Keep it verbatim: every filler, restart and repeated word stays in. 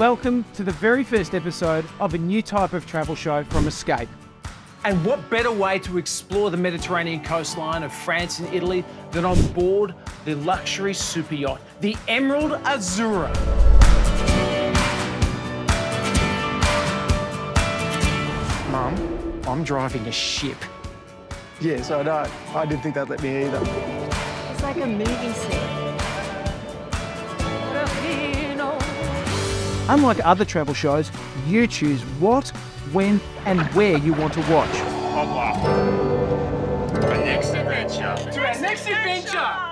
Welcome to the very first episode of a new type of travel show from Escape. And what better way to explore the Mediterranean coastline of France and Italy than on board the luxury super yacht, the Emerald Azzurra. Mum, I'm driving a ship. Yes, I know. I didn't think they'd let me either. It's like a movie set. Unlike other travel shows, you choose what, when and where you want to watch. To our next adventure. To our next adventure!